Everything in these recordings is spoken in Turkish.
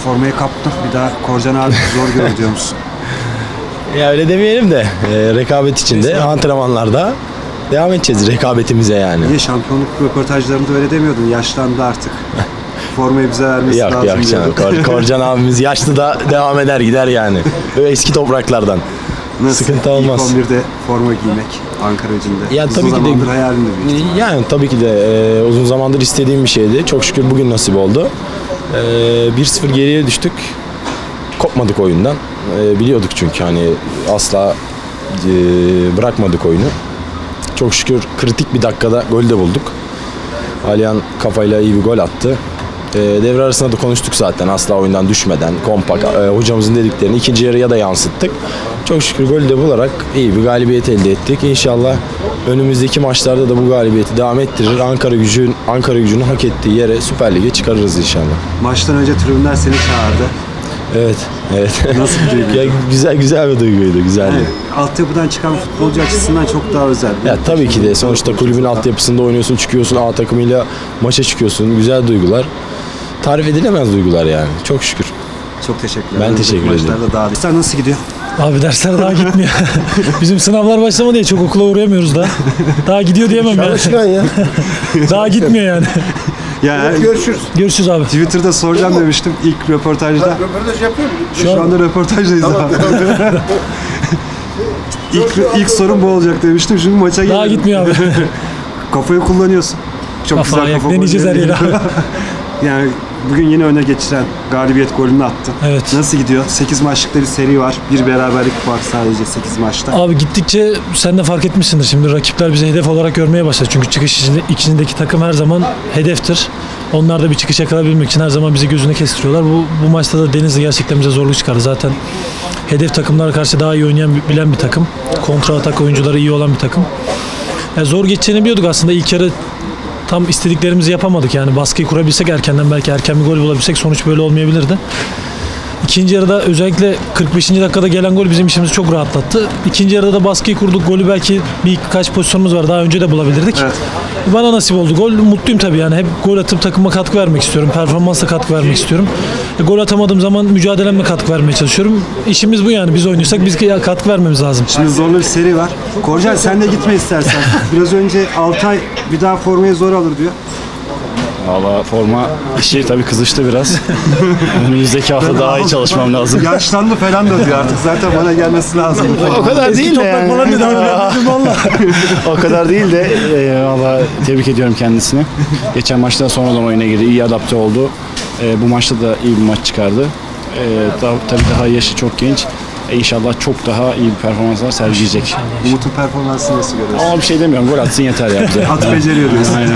formayı kaptın. Bir daha Korcan abi zor gör diyor musun? Ya öyle demeyelim de rekabet içinde antrenmanlarda devam edeceğiz rekabetimize yani. Niye şampiyonluk röportajlarında öyle demiyordun? Yaşlandı artık. Formayı bize vermesi lazım. Yok canım. Korcan abimiz yaşlı da devam eder gider yani. Böyle eski topraklardan. Nasıl? Sıkıntı olmaz. İlk 11'de forma giymek Ankara gücünde. Ya Uzun tabii ki zamandır de hayalinde büyük ihtimalle. yani tabii ki de uzun zamandır istediğim bir şeydi. Çok şükür bugün nasip oldu. 1-0 geriye düştük. Kopmadık oyundan. Biliyorduk çünkü hani asla bırakmadık oyunu. Çok şükür kritik bir dakikada gol de bulduk. Alihan kafayla iyi bir gol attı. Devre arasında da konuştuk zaten asla oyundan düşmeden kompak hocamızın dediklerini ikinci yarıya da yansıttık. Çok şükür golü de bularak iyi bir galibiyet elde ettik. İnşallah önümüzdeki maçlarda da bu galibiyeti devam ettirir. Ankara gücünün hak ettiği yere Süper Lig'e çıkarırız inşallah. Maçtan önce tribünler seni çağırdı. Evet. Nasıl bir duygu? Güzel bir duyguydu, güzeldi. Yani, altyapıdan çıkan futbolcu açısından çok daha özel. Ya tabii ki de sonuçta kulübün altyapısında oynuyorsun, çıkıyorsun, A takımıyla maça çıkıyorsun. Güzel duygular. Tarif edilemez duygular yani. Çok şükür. Çok teşekkürler. Ben teşekkür ederim. Dersler nasıl gidiyor? Abi dersler daha gitmiyor. Bizim sınavlar başlamadı diye çok okula uğrayamıyoruz daha. Daha gidiyor diyemem yani. Çalışkan ya. Daha gitmiyor yani. Ya Görüşürüz. Görüşürüz abi. Twitter'da soracağım demiştim ilk röportajda. Röportaj yapıyor muyum? Şu anda röportajdayız abi. İlk sorun bu olacak demiştim. Şimdi maça gelelim. Daha gitmiyor abi. Kafayı kullanıyorsun. Çok Kafa güzel ayak kafa deneyeceğiz her yere abi. Yani bugün yine öne geçiren galibiyet golünü attın. Evet. Nasıl gidiyor? 8 maçlıkta bir seri var. Bir beraberlik var sadece 8 maçta. Abi gittikçe sen de fark etmişsindir. Şimdi rakipler bizi hedef olarak görmeye başladı. Çünkü çıkış içindeki takım her zaman hedeftir. Onlar da bir çıkış yakalayabilmek için her zaman bizi gözüne kestiriyorlar. Bu maçta da Denizli gerçekten bize zorluk çıkardı. Zaten hedef takımlara karşı daha iyi bilen bir takım. Kontra atak oyuncuları iyi olan bir takım. Yani zor geçeceğini biliyorduk aslında. İlk yarı tam istediklerimizi yapamadık. Yani baskıyı kurabilsek erkenden belki erken bir gol bulabilsek sonuç böyle olmayabilirdi. İkinci yarıda özellikle 45. dakikada gelen gol bizim işimizi çok rahatlattı. İkinci yarıda da baskıyı kurduk. Golü belki birkaç pozisyonumuz var. Daha önce de bulabilirdik. Evet. Bana nasip oldu. Gol mutluyum tabii yani. Hep gol atıp takıma katkı vermek istiyorum. Performansla katkı vermek istiyorum. Gol atamadığım zaman mücadelemle katkı vermeye çalışıyorum. İşimiz bu yani. Biz oynuyorsak biz katkı vermemiz lazım. Şimdi zorlu bir seri var. Korcan sen de gitme istersen. Biraz önce Altay bir daha formayı zor alır diyor. Valla forma işi tabii kızıştı biraz. Önümüzdeki hafta daha iyi çalışmam lazım. Yaşlandı falan da diyor artık. Zaten bana gelmesi lazım. O kadar değil de yani. Falan dedi abi. O kadar değil de valla tebrik ediyorum kendisini. Geçen maçta sonradan oyuna girdi. İyi adapte oldu. Bu maçta da iyi bir maç çıkardı. Tabii daha yaşı çok genç. İnşallah çok daha iyi bir performanslar sergileyecek. Umut'un performansını nasıl görüyorsun? Ama bir şey demiyorum. Gol atsın yeter ya bize. At beceriyor diyorsun. Aynen.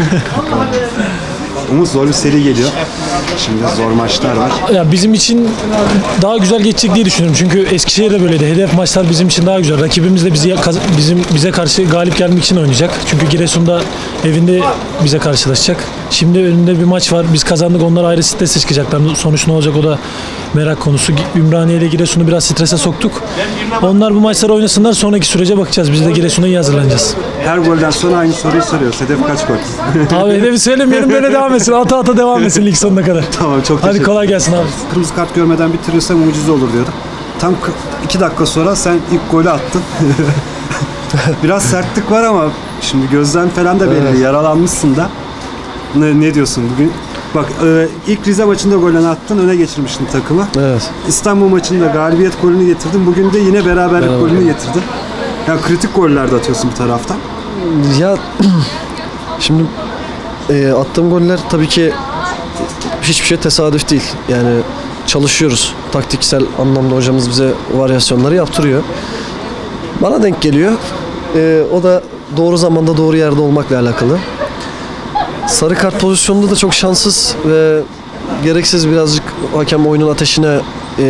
Umut zor bir seri geliyor. Şimdi zor maçlar var. Ya bizim için daha güzel geçecek diye düşünüyorum. Çünkü Eskişehir de böyleydi. Hedef maçlar bizim için daha güzel. Rakibimiz de bize karşı galip gelmek için oynayacak. Çünkü Giresun'da evinde bize karşılaşacak. Şimdi önünde bir maç var. Biz kazandık. Onlar ayrı strese çıkacaklar. Sonuç ne olacak o da merak konusu. Ümraniye ile Giresun'u biraz strese soktuk. Onlar bu maçları oynasınlar. Sonraki sürece bakacağız. Biz de Giresun'a iyi hazırlanacağız. Her golden sonra aynı soruyu soruyoruz. Hedef kaç gol? Abi hedefi söylemeyelim. Böyle devam etsin. Ata devam etsin lig sonuna kadar. Tamam, çok Hadi kolay gelsin abi. Kırmızı kart görmeden bitirirse mucize olur diyordum. Tam 2 dakika sonra sen ilk golü attın. Biraz sertlik var ama şimdi gözden falan da belli. Evet. Yaralanmışsın da. Ne diyorsun bugün? Bak ilk Rize maçında golünü attın, öne geçirmiştin takımı. Evet. İstanbul maçında galibiyet golünü getirdin. Bugün de yine beraberlik golünü getirdin. Yani kritik goller de atıyorsun bir taraftan. Ya şimdi attığım goller tabii ki hiçbir şey tesadüf değil. Yani çalışıyoruz. Taktiksel anlamda hocamız bize varyasyonları yaptırıyor. Bana denk geliyor. O da doğru zamanda doğru yerde olmakla alakalı. Sarı kart pozisyonunda da çok şanssız ve gereksiz birazcık hakem oyunun ateşine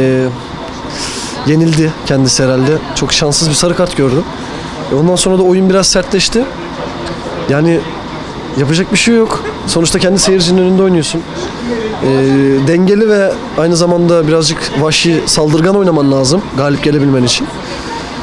yenildi kendisi herhalde. Çok şanssız bir sarı kart gördüm. Ondan sonra da oyun biraz sertleşti. Yani yapacak bir şey yok. Sonuçta kendi seyircinin önünde oynuyorsun. Dengeli ve aynı zamanda birazcık vahşi, saldırgan oynaman lazım galip gelebilmen için.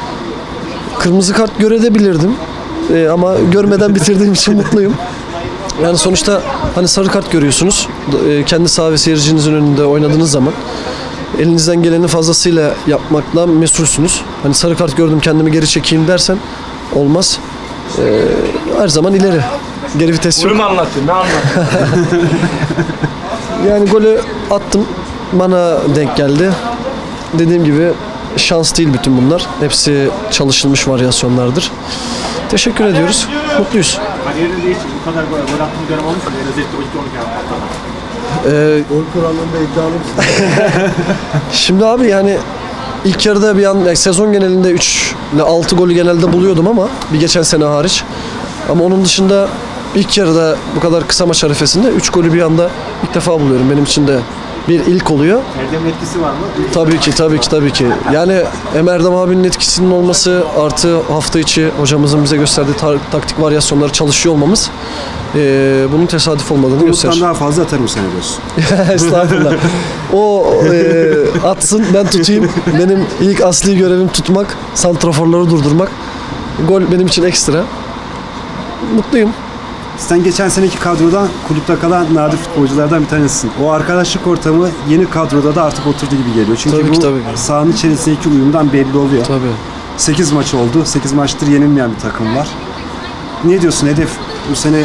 Kırmızı kart görebilirdim. Ama görmeden bitirdiğim için mutluyum. Yani sonuçta hani sarı kart görüyorsunuz. Kendi saha ve seyircinizin önünde oynadığınız zaman elinizden geleni fazlasıyla yapmakla mesulsünüz. Hani sarı kart gördüm kendimi geri çekeyim dersen olmaz. Her zaman ileri. Geri vites yok. Bunu mu anlattın? Ne anlattın? Yani golü attım. Bana denk geldi. Dediğim gibi şans değil bütün bunlar. Hepsi çalışılmış varyasyonlardır. Teşekkür ediyoruz. Mutluyuz. Kariyerinde hiç bu kadar gol attığın dönem olmuş mu? Özellikle 12-12 haftada. Gol kurallarında iddialı mısın? Şimdi abi yani ilk yarıda bir an yani sezon genelinde 3 ile 6 golü genelde buluyordum ama bir geçen sene hariç. Ama onun dışında ilk yarıda bu kadar kısa maç arifesinde 3 golü bir anda ilk defa buluyorum. Benim için de bir ilk oluyor. Erdem'in etkisi var mı? Tabii ki. Yani hem Erdem abinin etkisinin olması artı hafta içi hocamızın bize gösterdiği taktik varyasyonları çalışıyor olmamız bunun tesadüf olmadığını Umut'tan gösterir. daha fazla atarım seni diyorsun. Estağfurullah. O atsın ben tutayım. Benim ilk asli görevim tutmak, santraforları durdurmak. Gol benim için ekstra. Mutluyum. Sen geçen seneki kadrodan kulüpte kalan nadir futbolculardan bir tanesisin. O arkadaşlık ortamı yeni kadroda da artık oturdu gibi geliyor. Çünkü Tabii bu ki, tabii. sahanın içerisindeki uyumdan belli oluyor. Tabii. 8 maç oldu. 8 maçtır yenilmeyen bir takım var. Ne diyorsun? Hedef bu sene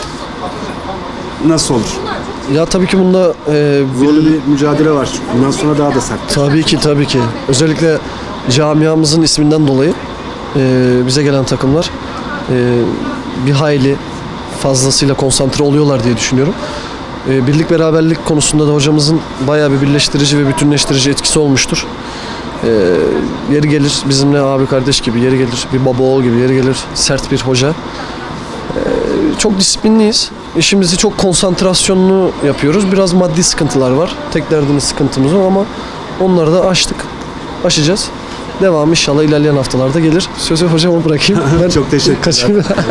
nasıl olur? Ya tabii ki bunda Zorlu bir mücadele var. Bundan sonra daha da sert. tabii ki. Özellikle camiamızın isminden dolayı bize gelen takımlar bir hayli fazlasıyla konsantre oluyorlar diye düşünüyorum. Birlik beraberlik konusunda da hocamızın bayağı bir birleştirici ve bütünleştirici etkisi olmuştur. Yeri gelir bizimle abi kardeş gibi, yeri gelir bir baba oğul gibi, yeri gelir sert bir hoca. Çok disiplinliyiz. İşimizi çok konsantrasyonlu yapıyoruz. Biraz maddi sıkıntılar var. Tek derdimiz sıkıntımız o ama onları da aştık. Aşacağız. Devam inşallah ilerleyen haftalarda gelir. Sözü hocama bırakayım. Ben Çok teşekkürler. kaçayım.